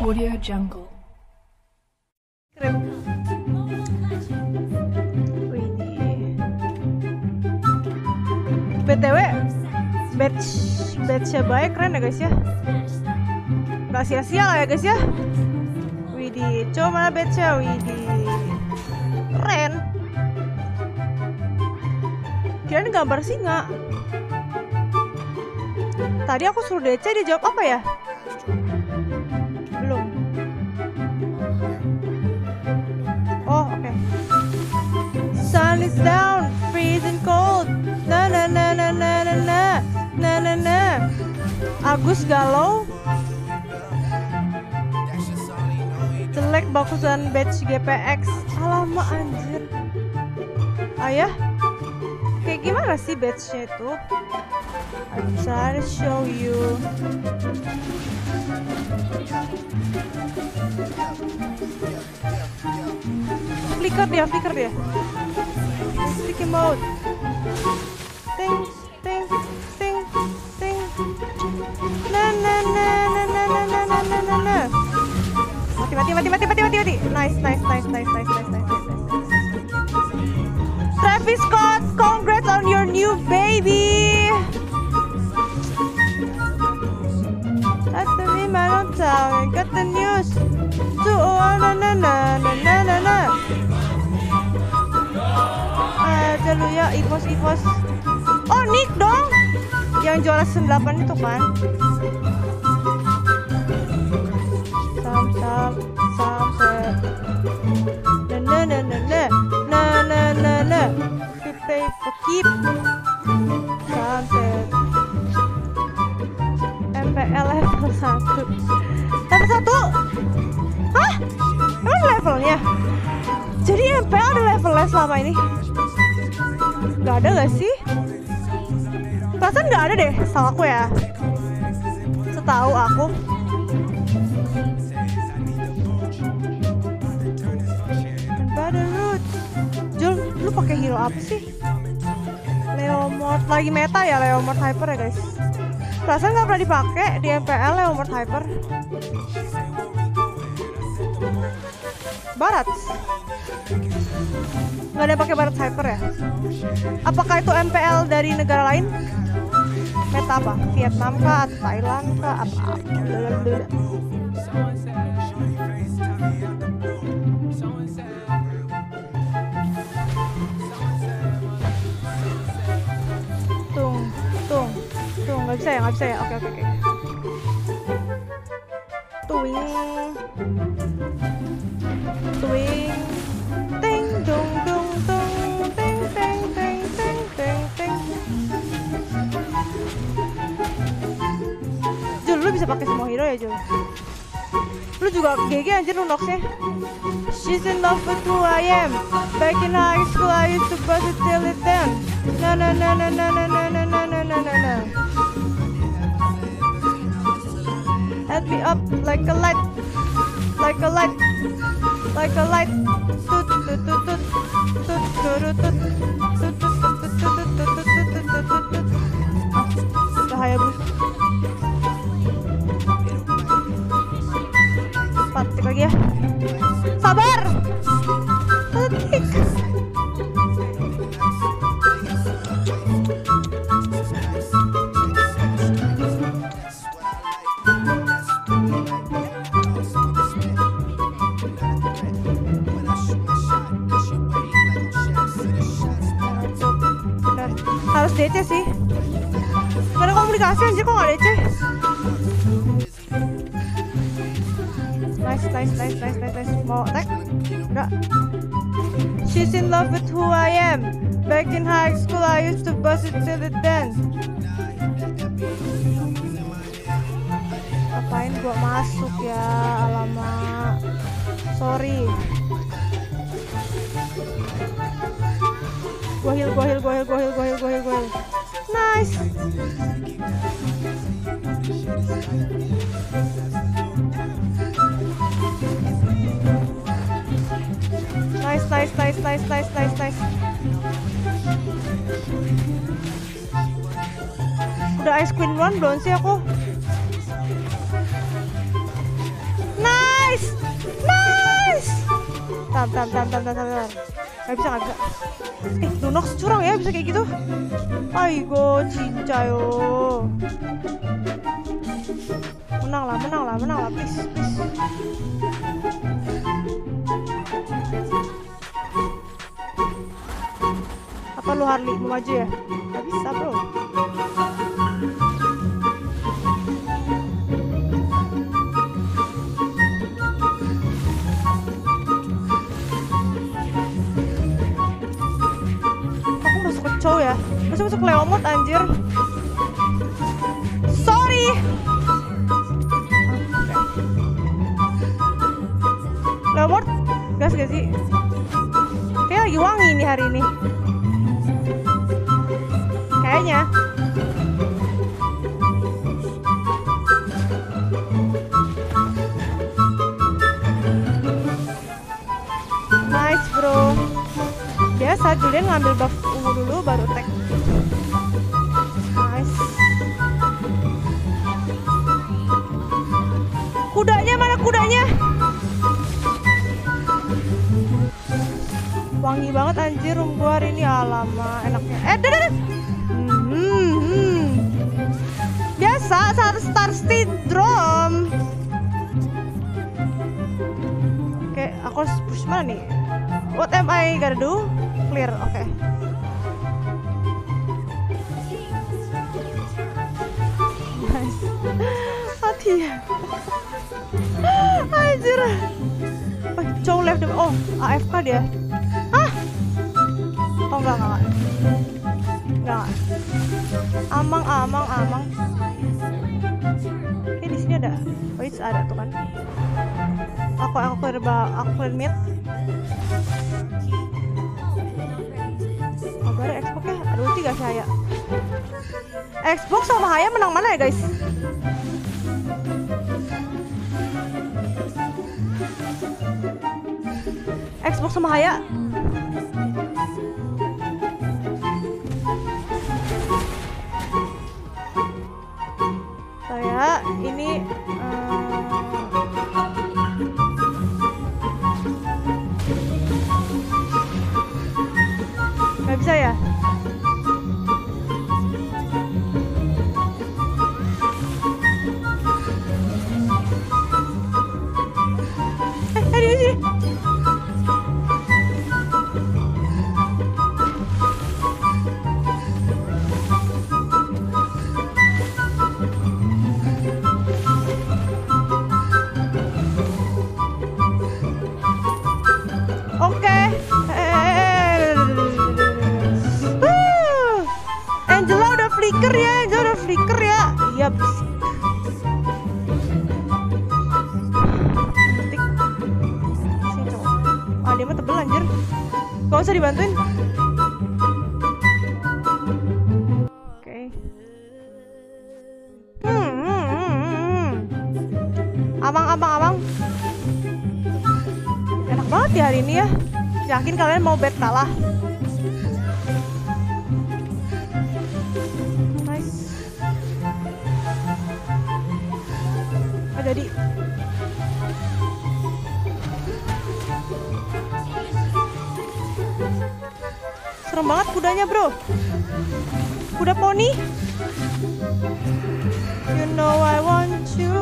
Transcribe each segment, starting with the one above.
Audio Jungle. Keren. Widih. BTW batch-nya baik, keren ya guys ya. Gak sia-sia lah ya guys ya. Widih, coba mana batch-nya, widih. Keren. Kirain gambar singa. Tadi aku suruh DC, dia jawab apa ya? Belum. Oh, oke. Sun is down, freezing cold. Na na na na na na na na na na. Agus galau. Jelek bagusan batch GPX. Alamak anjir. Ayah, kayak gimana sih batchnya itu? I'm trying to show you. Flicker dia. Sticky mode. Ting, ting, ting, ting. Na na na na na na na na na na na. Mati. Nice. Travis Scott, congrats on your new baby. That's the name I don't tell. Got the news. Na. Aja lu ya, Ivos. Oh, Nick dong. Yang juara 98 itu kan. Sam. Na. Keep. Sunset. MPL level 1. Level 1? Hah? Emang levelnya? Jadi MPL ada levelnya selama ini? Gak ada gak sih? Perasaan gak ada deh, setahu aku ya. Setahu aku. Jul, lu pakai hero apa sih? Leomord, lagi meta ya Leomord Hyper ya guys. Perasaan nggak pernah dipakai di MPL Leomord Hyper. Barat, nggak ada yang pakai Barat Hyper ya? Apakah itu MPL dari negara lain? Meta apa? Vietnam kah? Thailand kah? Apa? Nggak bisa ya. Oke. Tuing. Ting dung. Ting. Jul, lu bisa pakai semua hero ya Jul? Lu juga GG anjir lu noxnya. She's in love with who I am. Back in high school I used to bust it till it done. Na. Let me up like a light. Bahaya bus. Patik lagi ya. Sabar. Patik. Harus DC sih. Gak ada komunikasi anjir kok gak DC. Nice. Mau attack? Enggak. She's in love with who I am. Back in high school I used to bust it till it dance. Ngapain gua masuk ya? Alamak. Sorry. Gua heal. Nice. Nice. Udah Ice Queen 1 belum sih aku? Nah bentar. Gak bisa. Lunox curang ya bisa kayak gitu. Aigo, cincayo. Menang lah, please. Apa lu Harley mau maju ya? Gak bisa bro. Aku masuk ke cow ya? Masuk Leomot anjir. Sorry. Leomot gas gak sih? Kayak lagi wangi nih hari ini. Kayaknya. Nice bro. Biasa Julian ngambil buff ungu dulu baru tag. Nice. Kudanya mana kudanya? Wangi banget anjir room gua hari ini. Alamak enaknya. Biasa saat start syndrome. Oke, aku harus push mana nih? What am I gonna do? Clear, oke. Nice. Mati ya. Anjir. Cow left them. Oh, AFK dia. Hah? Oh enggak. Amang. Oke, di sini ada. Oh, itu ada tuh kan. Aku clear mid. Oh, baru Xbox ya. Ada ulti gak sih Haya? Xbox sama Haya menang mana ya guys? Xbox sama Haya. Saya ini nggak bisa ya? Di sini. Oke. Angela udah flicker ya. Iya bersih. Sini cowok. Dia mah tebel anjir. Gak usah dibantuin. Oke. Abang. Enak banget ya hari ini ya. Yakin kalian mau bet kalah? Nice. Jadi serem banget kudanya bro. Kuda poni. You know I want you.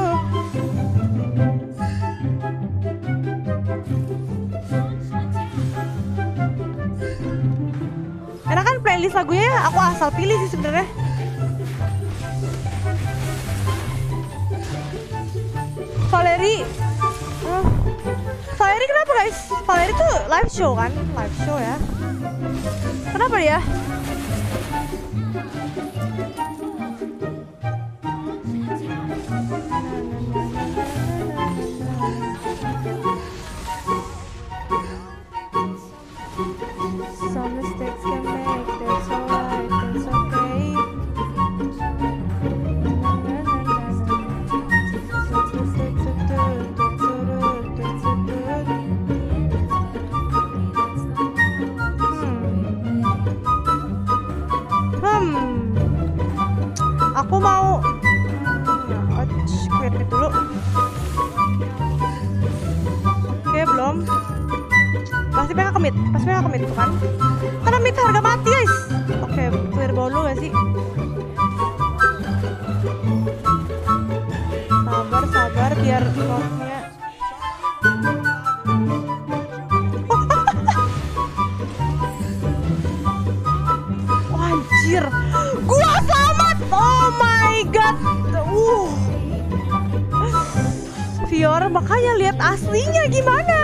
Enak kan playlist lagunya ya? Aku asal pilih sih sebenarnya. Valeri kenapa guys? Valeri tuh live show kan? Live show ya. Kenapa dia? Some mistakes can make, that's alright, that's okay. Aku mau quit dulu. Oke, belum. pasti mereka kemit tuh kan. Karena mid harga mati guys. Oke, clear bawah dulu gak sih? Sabar biar rocknya. Oh, anjir, gua selamat. Oh my god. Fior, makanya lihat aslinya gimana.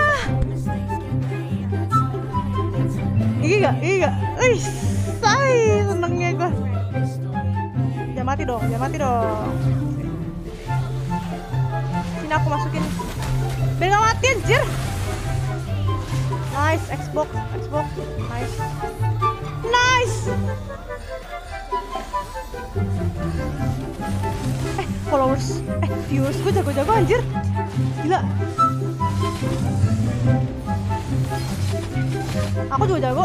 Gigi gak? Ih, say, senengnya gue. Jangan mati dong. Sini aku masukin. Biar gak mati anjir. Nice, Xbox. Nice. Followers, viewers gue jago-jago anjir. Gila. Aku juga jago.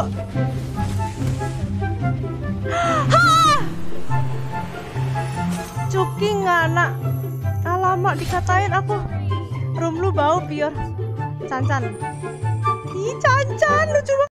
Cuki ngana. Alamak, dikatain aku. Room lu bau, Pior. Cancan. Ih, Cancan lucu banget.